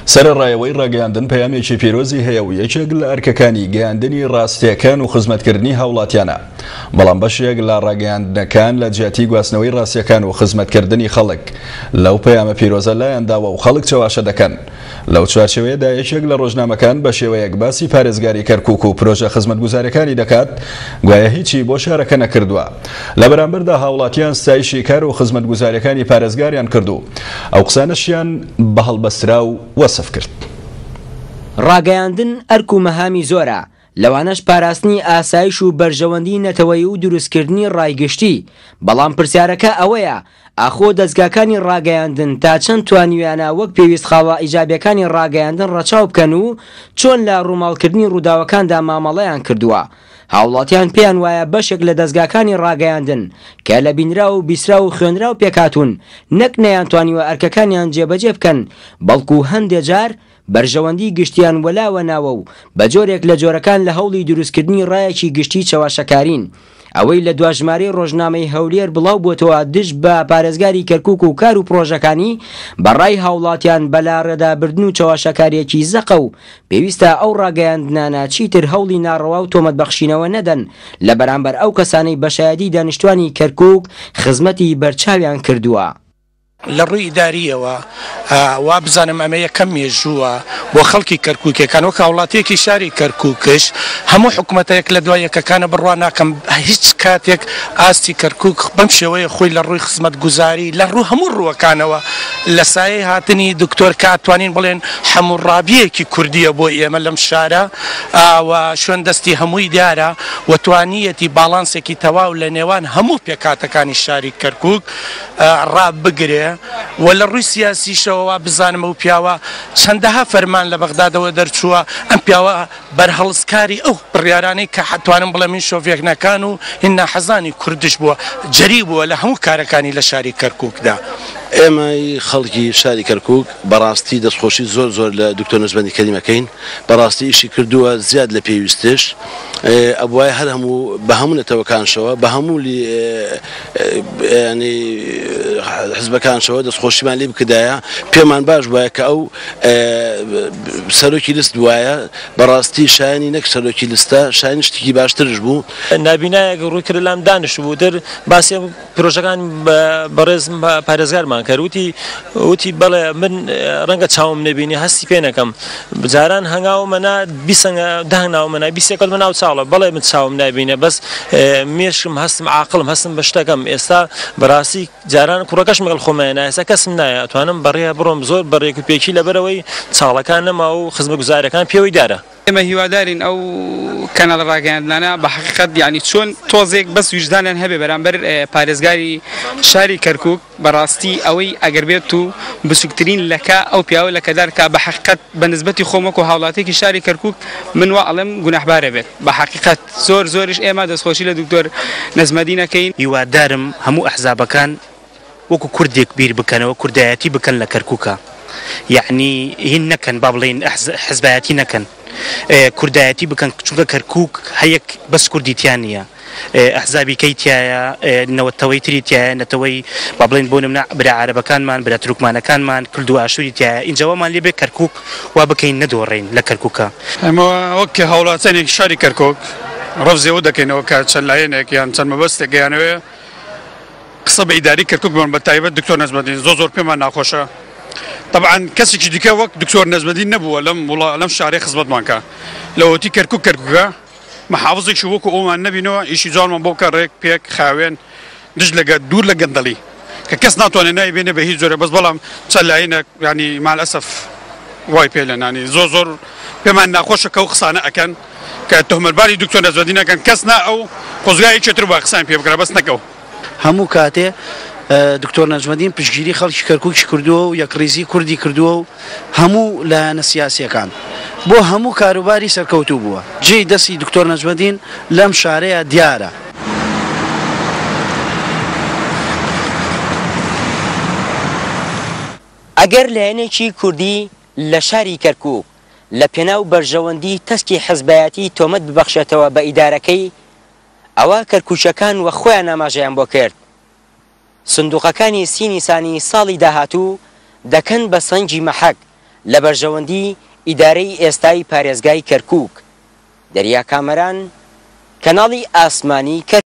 سەرڕایەوەی ڕاگەیاندن پەیامێکی پیرۆزی هەیە و یەکێک لە ئەرکەکانی گەیاندنی ڕاستیەکان و خزمەتکردنی هاوڵاتیانە، بەڵام بەشێک لە ڕاگەیاندنەکان لە جیاتی گواستنەوەی ڕاستیەکان و خزمەتکردنی خەڵک لەو پەیامە پیرۆزە لایەنداوە و خەڵک چاواشە دەکەن. لەو چوارچێوەیەدا یەکێک لە ڕۆژنامەکان بە شێوەیەک باسی پارێزگاری کەرکووک و پرۆژە خزمەتگوزاریەکانی دەکات، گوایە هیچی بۆ شارەکە نەکردووە. لە بەرامبەردا هاوڵاتیان ستایشی کار و خزمەتگوزاریەکانی پارێزگاریان کردو، ئەو قسانەشیان بە هەڵبەسترا و وەسف کرد. ڕاگەیاندن ئەرک و مەهامی زۆرە، لەوانەش پاراستنی ئاسایش و بەرژەوەندی نەتەوەیی و دروستکردنی ڕایگشتی، بەڵام پرسیارەکە ئەوەیە ئاخۆ دەستگاکانی ڕاگەیاندن تا چەند توانیویانە وەک پێویست خاوە ئیجابیەکانی ڕاگەیاندن ڕەچاو بکەن و چۆن لە ڕووماڵکردنی ڕووداوەکاندا مامەڵەیان کردووە. هاوڵاتیان پێیان وایە بەشێک لە دەستگاکانی ڕاگەیاندن کە لە بینرا و بیسرا و خوێنرا و پێکاتون نەک نەیانتوانیوە ئەرکەکانیان جێبەجێ بکەن، بەڵکو هەندێک جار بەرژەوەندی گشتیان وەلاوە ناوە و بە جۆرێک لە جۆرەکان لە هەوڵی دروستکردنی ڕایەکی گشتی چاواشەکارین. ئەوەی لە دوژمارەی ڕۆژنامەی هەولێر بڵاو بووەتەوە دژ بە پارێزگاری کەرکووک و کار و پرۆژەکانی بەڕای هاوڵاتیان بەلا ڕێدابردن و چاواشەکاریەکی زەقە و پێویستە ئەو ڕاگەیاندنانە چیتر هەوڵی ناڕەوا و تۆمەتبەخشینەوە نەدەن لە بەرامبەر ئەو کەسانەی بەشایەتی دانیشتوانی کەرکووک خزمەتی بەرچاویان کردووە. لە ڕووی ئیداریەوە وا بزانم ئەمە یەکەم مێژووە بۆ خەڵکی کەرکووکەکان وەک هاوڵاتیەکی شاری کەرکووکش هەموو حکوومەتەیەک لە دوای یەکەکانە بڕوا ناکەم هیچ کاتێک ئاستی کەرکووک بەم شێوەیە خۆی لە ڕووی خزمەتگوزاری لە ڕوو هەموو ڕووەکانەوە لە سایەی هاتنی دکتۆر کاتوانین بڵێن هەموو ڕابیەکی کوردیە بۆ ئێمە لەم شارە و شوێن دەستی هەمووی دیارە و توانیەتی باڵانسێکی تەواو لە نێوان هەموو پێکاتەکانی شاری کەرکووک ڕابگرێ و لە ڕووی سیاسیشەوە بزانم و پیاوە چەندەها فەرمان لە بەغدادەوە دەرچووە ئەم پیاوە بەرهەڵسکاری ئەو بڕیارانەی کە حتوانم بڵێ من شۆڤێکنەکان و هێنا حەزانی کوردش بووە جەری بووە لە هەموو کارەکانی لە شاری کەرکووکدا. ئێمە خەڵکی شاری کەرکووک بەڕاستی دەستخۆشی زۆر لە دکتۆر نەجمەدی کەریمەکەین، بەڕاستی ئیشی کردووە زیاد لە پێویستش، ئەوە هەر هەموو بە هەموو نەتەوەکانشەوە بە هەموو حزبەکانشەوە دەستخۆشیمان لێ بکدایە پێمان باش وایە کە ئەو سەرۆکی لست وایە بەڕاستی شایانی نەک سەرۆکی لستە شایانی شتێکی باشترش بوو. نابینایەک ڕووی کرد لام دانیش بوو در باسی پرۆژەکان بەڕێز پارێزگارمان کرد وتی بەڵێ من ڕەنگە چاوم نەبینی هەستی پێ نەکەم جاران هەنگاومەنا بیسەنگە داهناومەنا بیسێکەڵ من ناو چاڵە بەڵێ من چاوم نابینێ بەس مێشم هەستم عاقڵم هەستم بە شتەکەم ئێستا بەڕاستی جاران کوڕەکەش مەگەڵ خۆمایە ئێستا کەسم نایە ئەتوانم بەڕێ بڕۆم زۆر بەڕێک و پێکی لەبەرەوەی چاڵەکان نەما و خزمەتگوزاریەکان پێوەی دارە. ئێمە هیوادارین ئەو کەناڵ ڕاگەیاندنانە بە حەقیقەت یعنی چۆن تۆزێک بەس ویژدانیان هەبێ بەرامبەر پارێزگاری شاری کەرکووک بەڕاستی ئەوەی ئەگەر بێت و بچووکترین لەکە ئەو پیاوە لەکەدار کە بە حەقیقەت بە نسبەتی خۆمەک و هاوڵاتێکی شاری کەرکووک من وا ئەڵێم گوناحبارە بێت بە حەقیقەت زۆریش ئێمە دەستخۆشی لە دکتۆر نەجمەدی نەکەین. هیوادارم هەموو ئەحزابەکان وەکو کوردێک بیر بکەنەوە کوردایەتی بکەن لە کەرکووکە، یعنی هین نەکەن با بڵێن حزبایەتی نەکەن، کوردایەتی بکەن چونکە کەرکووک هەیەک بەس کوردیتیان نییە، ئەحزابی کەیتایە نەوەتەوەی تریتایە نەتەوەی با بڵێن بۆ نمونە برا عەرەبەکانمان برا تروکمانەکانمان کورد و ئاشووری تایە ئینجاوامان لێ بێ کەرکووک وا بکەین نەدۆڕێین لە کەرکووکە. ئەمە وەک هاوڵاتیانێکی شاری کەرکووک ڕەفزێوە دەکەینەوە کە چەند لایەنێک یان چەند مەبەستێک گەیانەوێ قسە بە ئیداری کەرکووک بۆن بە تایبەت دکتۆر نەجمەدی زۆر پێمان ناخۆشە. طبعا کەسێکی دیکە وەک دکتۆر نەجمەدی نەبووە لەم شارەی خزمەتمان کە لەوەتی کەرکووکە محافظێکی وەکو ئەومان نەبینەوە ئیشی جوانمان بۆ کە ڕێک پێک خاوێن دژ لەگە دوور لە گەندەڵی کە کەس ناتوانێت نایبێنێ بە هیچ جۆرە بەس بەڵام چەند لایەنێک ینی مالئەسەف وای پێ لێنانی زۆر پێمان ناخۆشە کە ئەو قسانە ئەکەن کە تۆهمەتباری دکتۆر نەجمەدی نەکەن کەس نا ئەو خۆزگای چێتر بە قسان پێ بکرا بەس نەکەو. هەموو کاتێ دکتۆر نەجمەدین پشتگیری خەڵکی کەرکووکی کردووە و یەکڕێزی کوردی کردووە و هەموو لایەنە سیاسیەکان بۆ هەموو کاروباری سەرکەوتوو بووە. جێی دەستی دکتۆر نەجمەدین لەم شارەیە دیارە. ئەگەر لایەنێکی کوردی لە شاری کەرکووک لە پێناو بەرژەوەندی تەسکی حزبایەتی تۆمەت ببەخشێتەوە بە ئیدارەکەی ئەوە کەرکووچەکان وە خۆیان ئاماژەیان بۆ کرد. سندوقەکانی سینی سانی ساڵی داهاتوو دەکەن بە سەنگی مەحەک لە بەرژەوەندی ئیدارەی ئێستای پارێزگای کەرکووک. دەریا کامەران، کەناڵی ئاسمانی